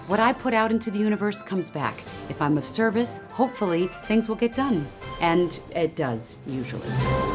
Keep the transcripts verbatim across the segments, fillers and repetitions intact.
What I put out into the universe comes back. If I'm of service, hopefully things will get done. And it does, usually.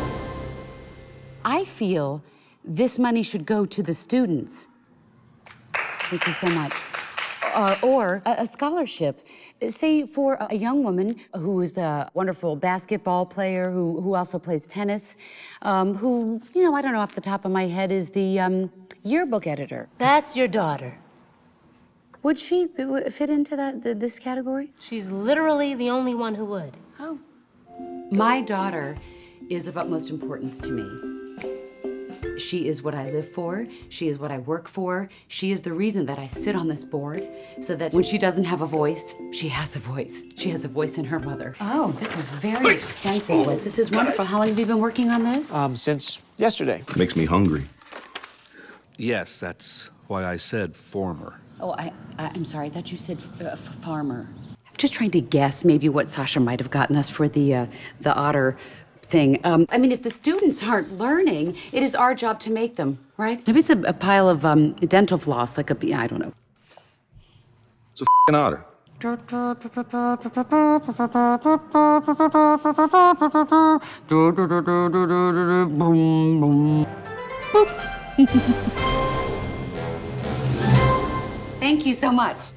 I feel this money should go to the students. Thank you so much. Uh, or a, a scholarship. Say for a young woman who is a wonderful basketball player, who, who also plays tennis, um, who, you know, I don't know off the top of my head, is the um, yearbook editor. That's your daughter. Would she fit into that the, this category? She's literally the only one who would. Oh. My daughter is of utmost importance to me. She is what I live for. She is what I work for. She is the reason that I sit on this board, so that when she doesn't have a voice, she has a voice. She has a voice in her mother. Oh, this is very extensive, Wes. This is wonderful. How long have you been working on this? Um, since yesterday. Makes me hungry. Yes, that's why I said former. Oh, I, I, I'm sorry. I thought you said uh, farmer. I'm just trying to guess maybe what Sasha might have gotten us for the, uh, the otter thing. Um, I mean, if the students aren't learning, it is our job to make them, right? Maybe it's a, a pile of um, dental floss, like a, I don't know. It's a f***ing otter. Thank you so much.